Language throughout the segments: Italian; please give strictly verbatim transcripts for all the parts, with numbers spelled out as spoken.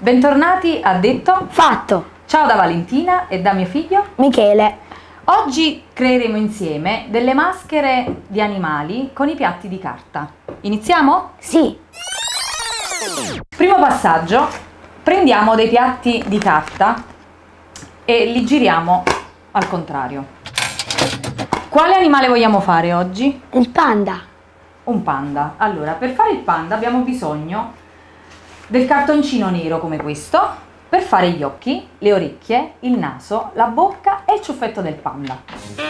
Bentornati a Detto Fatto! Ciao da Valentina e da mio figlio Michele. Oggi creeremo insieme delle maschere di animali con i piatti di carta. Iniziamo? Sì. Primo passaggio, prendiamo dei piatti di carta e li giriamo al contrario. Quale animale vogliamo fare oggi? Il panda. Un panda. Allora, per fare il panda abbiamo bisogno del cartoncino nero come questo, per fare gli occhi, le orecchie, il naso, la bocca e il ciuffetto del panda.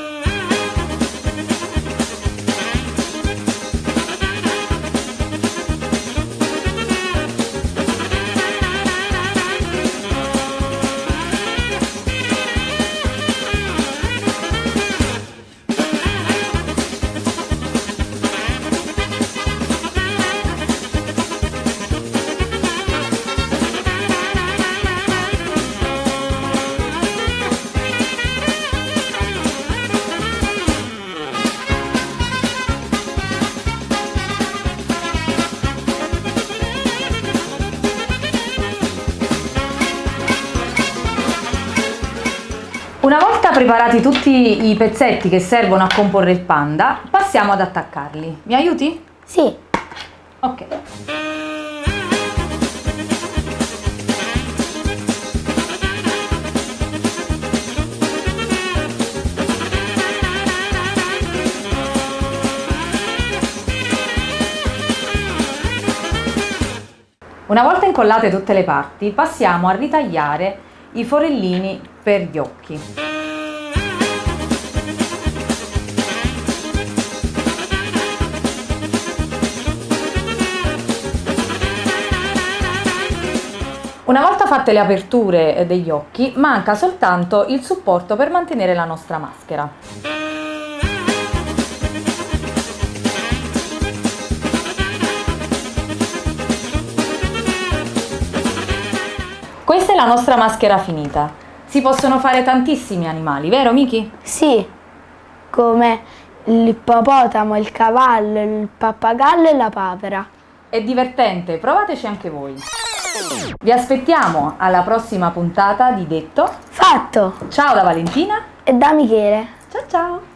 Una volta preparati tutti i pezzetti che servono a comporre il panda, passiamo ad attaccarli. Mi aiuti? Sì. Ok. Una volta incollate tutte le parti, passiamo a ritagliare i forellini per gli occhi. Una volta fatte le aperture degli occhi, manca soltanto il supporto per mantenere la nostra maschera. Questa è la nostra maschera finita. Si possono fare tantissimi animali, vero Miki? Sì, come l'ippopotamo, il cavallo, il pappagallo e la papera. È divertente, provateci anche voi. Vi aspettiamo alla prossima puntata di Detto Fatto! Ciao da Valentina E da Michele. Ciao ciao!